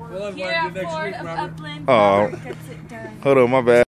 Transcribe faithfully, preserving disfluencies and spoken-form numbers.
We'll have one next week, Robert. Oh, hold on, my bad.